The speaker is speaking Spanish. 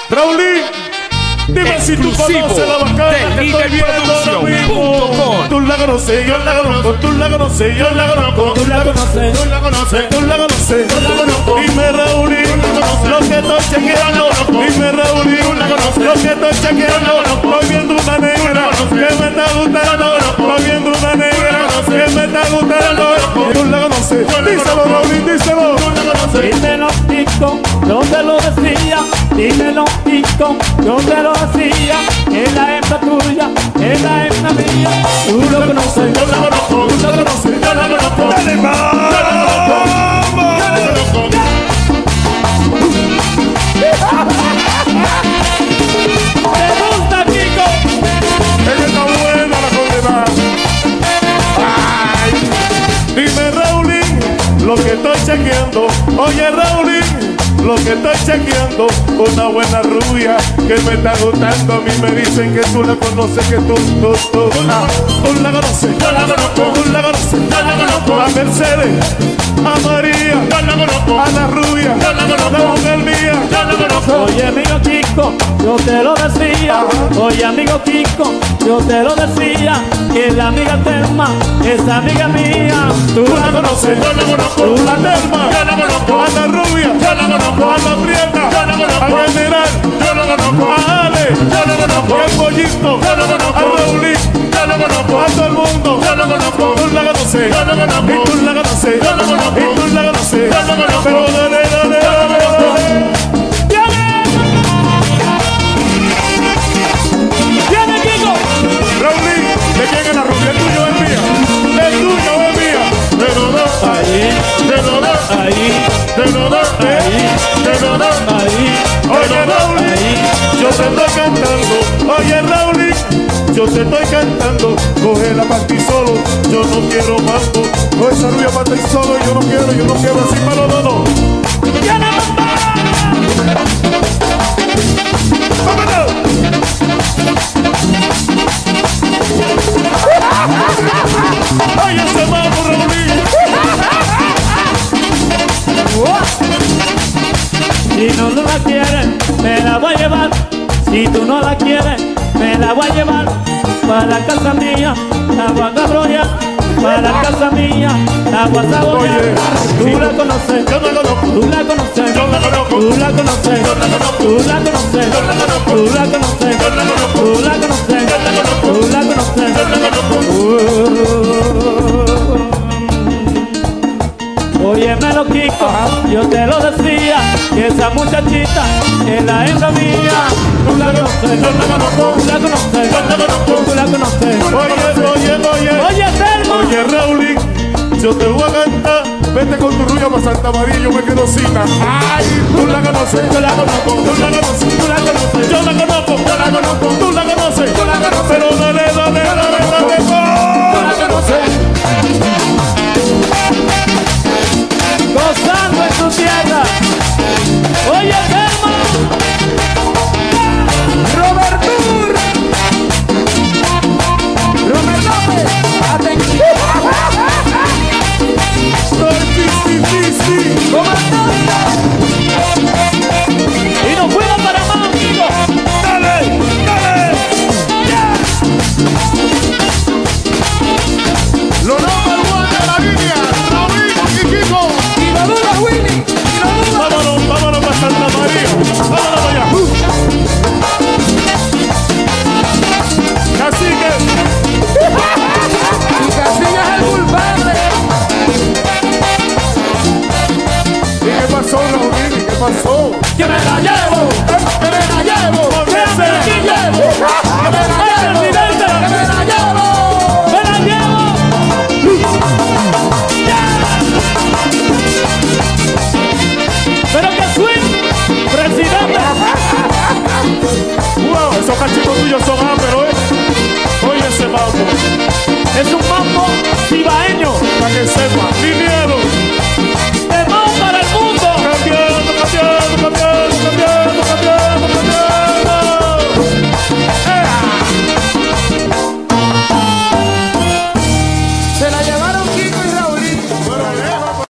Raulín, dime si tú conoces la bacana que estoy viendo ahora mismo. Tú la conoces, yo la conozco, tú la conoces, yo la conozco. Tú la conoces, tú la conoces, tú la conoces, yo la conozco. Dime Raulín, lo que estoy chequeando. Dime Raulín, lo que estoy chequeando. Estoy viendo una negra que me está gustando. Estoy viendo una negra que me está gustando. Tú la conoces, díselo Raulín, díselo. Dímelo, Tico, yo te lo decía. Dímelo, Tico, yo te lo decía. Es la hembra tuya, es la hembra mía. Tú lo conoces, yo la conozco, tú la conoces, yo la conozco. Dale más, yo la conozco, yo la conozco. ¿Te gusta, Tico? Ella está buena la condena. Ay, dime Raulín, lo que estoy chequeando. Oye Raulín, lo que estoy chequeando, una buena rubia que me está gustando. A mí me dicen que tú la conoces, que tú la conoces, yo la conozco, tú la conoces, yo la conozco. A Mercedes, a María, yo la conozco, a la rubia, yo la conozco, la mujer mía, yo la conozco. Oye, amigo Kiko, yo te lo decía. Oye, amigo Kiko, yo te lo decía. Que la amiga Telma es amiga mía. Tú la conoces, yo la conozco, tú la Telma, yo la conozco, a la rubia, yo la conozco, a la prieta, yo la conozco, al general, yo la conozco, a Ale, yo la conozco, al pollito, yo la conozco, a Raulín, yo la conozco, a todo el mundo, yo la conozco. Tú la conoces, yo la conozco, y tú la conoces, yo la conozco, y tú la conoces, yo la conozco. Pero dale, dale, dale, dale. ¡Viene, Kiko! Raulín, ¿de quién es la rubia? ¿Es tuyo o es mía? ¿Es tuya o es mía? Te lo doy, Ahí, te lo doy, ahí, te lo doy, te lo doy. ahí. Oye Raulín, yo te estoy cantando. Oye Raulín, yo te estoy cantando. Cógela para ti solo, yo no quiero mambo. Coge esa rubia para ti solo, yo no quiero así malo, no. ¡Vámonos! ¡Oye ese mambo, Raulín! Si no la quieres, me la voy a llevar. Si tú no la quieres, me la voy a llevar. Para la casa mía, la voy a cabronear. Para la casa mía, la voy a saborear. Tú la conoces, yo la conozco, tú la conoces, yo la conozco, tú la conoces, yo la conozco, tú la conoces, yo la conozco, tú la conoces, yo la conozco, tú la conoces, yo la conozco, tú la conoces, yo la conozco. Óyemelo, Kiko, yo te lo decía, que esa muchachita es la hembra mía. Tú la conoces, yo la conozco, tú la conoces, yo la conozco, tú la conoces. Oye, Telma. oye, Raulín, yo te voy a cantar. Vete con tu rubia para Santa María, yo me quedo sin nada. Ay, tú la conoces, yo la conozco, tú la conoces, tú la conoces, yo la conozco, yo la conozco, tú la conoces, yo la conozco. Pero dale, dale, dale, dale, tú la conoces. Gozando en tu tierra. Oye, Telma. Robert Tour, Robert López, atención. Y nos fuimos para más, amigos. Dale, dale. Yeah. Lo number one de la línea, Raulín y Kiko. Y lo dura Willy, y lo dura. Vámonos, vámonos para Santa María. Vámonos para allá. Cacique. Y Casilla es el culpable. ¿Y qué pasó, Raulín? ¿Qué pasó? Que me la llevo. Que me la llevo, ¿Por qué que me la se- llevo, que me la llevo, presidente. que me la llevo. Me la llevo. Pero que swing, presidente. Wow, esos cachitos tuyos son áperos, ¿eh? Oye ese mambo. Es un